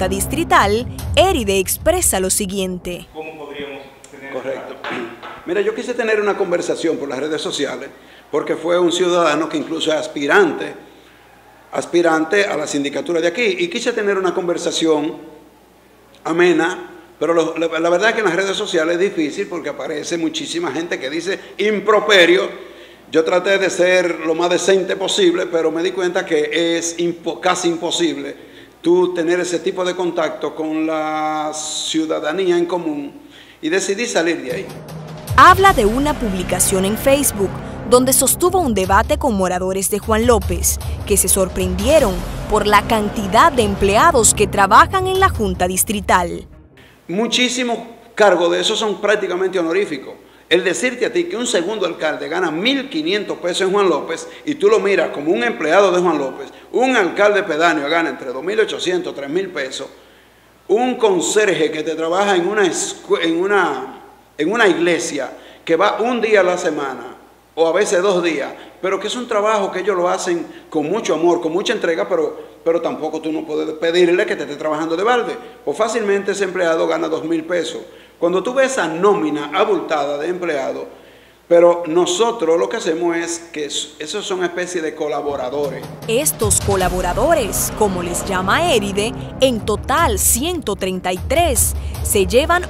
Junta Distrital, Éride expresa lo siguiente. ¿Cómo podríamos tener? Correcto. Mira, yo quise tener una conversación por las redes sociales porque fue un ciudadano que incluso es aspirante a la sindicatura de aquí, y quise tener una conversación amena, pero la verdad es que en las redes sociales es difícil porque aparece muchísima gente que dice improperio. Yo traté de ser lo más decente posible, pero me di cuenta que es casi imposible tú tener ese tipo de contacto con la ciudadanía en común, y decidí salir de ahí. Habla de una publicación en Facebook donde sostuvo un debate con moradores de Juan López, que se sorprendieron por la cantidad de empleados que trabajan en la Junta Distrital. Muchísimos cargos de esos son prácticamente honoríficos. El decirte a ti que un segundo alcalde gana 1.500 pesos en Juan López y tú lo miras como un empleado de Juan López, un alcalde pedáneo gana entre 2.800 y 3.000 pesos, un conserje que te trabaja en una iglesia que va un día a la semana o a veces 2 días, pero que es un trabajo que ellos lo hacen con mucho amor, con mucha entrega, pero tampoco tú no puedes pedirle que te esté trabajando de balde, pues fácilmente ese empleado gana 2.000 pesos. Cuando tú ves esa nómina abultada de empleados, pero nosotros lo que hacemos es que esos son especies de colaboradores. Estos colaboradores, como les llama Éride, en total 133, se llevan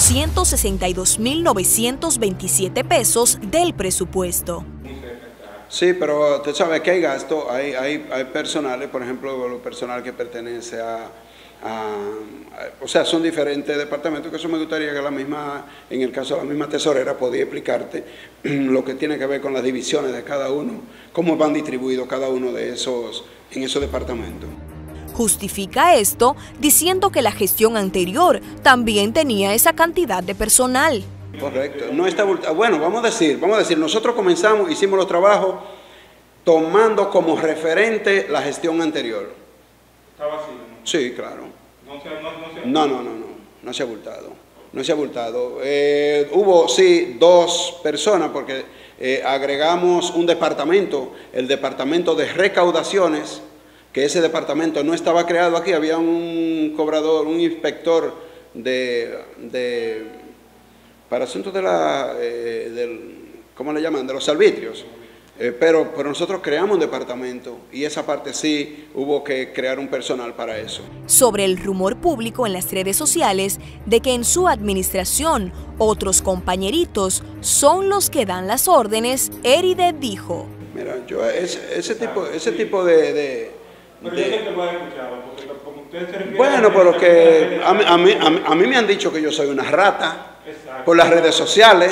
862.927 pesos del presupuesto. Sí, pero tú sabes que hay gastos, hay personales, por ejemplo, lo personal que pertenece o sea, son diferentes departamentos, que eso me gustaría que en el caso de la misma tesorera, podía explicarte lo que tiene que ver con las divisiones de cada uno, cómo van distribuidos cada uno de esos en esos departamentos. Justifica esto diciendo que la gestión anterior también tenía esa cantidad de personal. Correcto, no está abultado. Bueno, vamos a decir, nosotros hicimos los trabajos tomando como referente la gestión anterior. ¿Está vacío? Sí, claro. No se ha abultado. No se ha abultado. Hubo, sí, 2 personas, porque agregamos un departamento, el departamento de recaudaciones, que ese departamento no estaba creado aquí, había un cobrador, un inspector para asuntos ¿cómo le llaman?, de los arbitrios. Pero nosotros creamos un departamento y esa parte sí hubo que crear un personal para eso. Sobre el rumor público en las redes sociales de que en su administración otros compañeritos son los que dan las órdenes, Éride dijo: Mira, yo ese tipo de Pero yo sé que lo he escuchado, porque como usted se refiere... Bueno, pero que a mí me han dicho que yo soy una rata. Exacto. Por las redes sociales.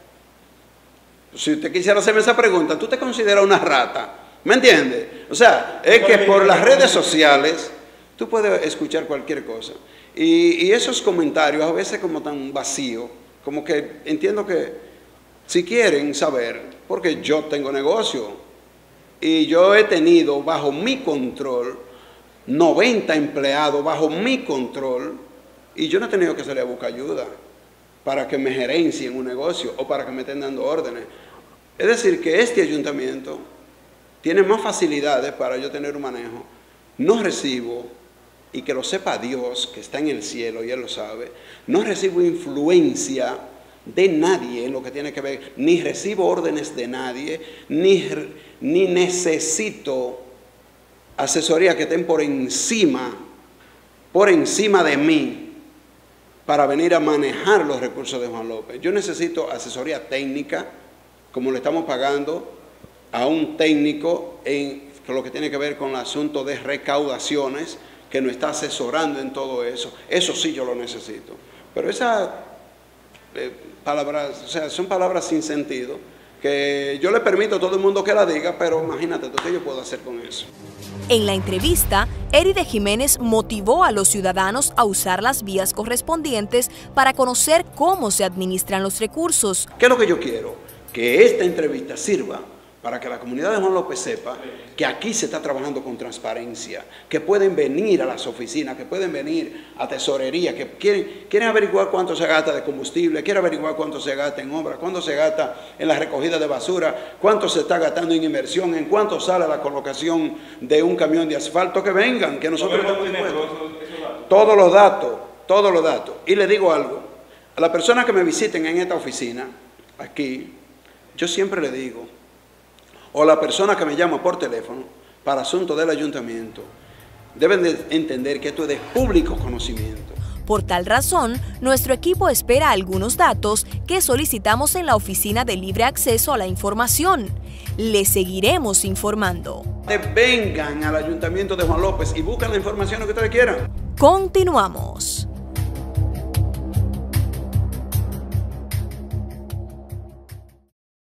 Si usted quisiera hacerme esa pregunta, ¿tú te consideras una rata? ¿Me entiende? O sea, es que por las redes sociales tú puedes escuchar cualquier cosa. Y esos comentarios a veces como tan vacíos, como que entiendo que si quieren saber, porque yo tengo negocio y yo he tenido bajo mi control 90 empleados bajo mi control y yo no he tenido que salir a buscar ayuda para que me gerencien un negocio o para que me estén dando órdenes. Es decir, que este ayuntamiento tiene más facilidades para yo tener un manejo. No recibo, y que lo sepa Dios, que está en el cielo y Él lo sabe, no recibo influencia de nadie en lo que tiene que ver, ni recibo órdenes de nadie, ni necesito asesoría que estén por encima de mí, para venir a manejar los recursos de Juan López. Yo necesito asesoría técnica, como le estamos pagando a un técnico con lo que tiene que ver con el asunto de recaudaciones, que nos está asesorando en todo eso. Eso sí yo lo necesito. Pero esas palabras, o sea, son palabras sin sentido, que yo le permito a todo el mundo que la diga, pero imagínate tú qué yo puedo hacer con eso. En la entrevista, Éride Jiménez motivó a los ciudadanos a usar las vías correspondientes para conocer cómo se administran los recursos. ¿Qué es lo que yo quiero? Que esta entrevista sirva para que la comunidad de Juan López sepa que aquí se está trabajando con transparencia, que pueden venir a las oficinas, que pueden venir a tesorería, que quieren averiguar cuánto se gasta de combustible, quieren averiguar cuánto se gasta en obras, cuánto se gasta en la recogida de basura, cuánto se está gastando en inversión, en cuánto sale la colocación de un camión de asfalto. Que vengan, que nosotros estamos dispuestos. todos los datos. Y le digo algo, a las personas que me visiten en esta oficina, aquí, yo siempre le digo, o a las personas que me llaman por teléfono para asuntos del ayuntamiento, deben de entender que esto es de público conocimiento. Por tal razón, nuestro equipo espera algunos datos que solicitamos en la Oficina de Libre Acceso a la Información. Les seguiremos informando. Vengan al Ayuntamiento de Juan López y busquen la información que ustedes quieran. Continuamos.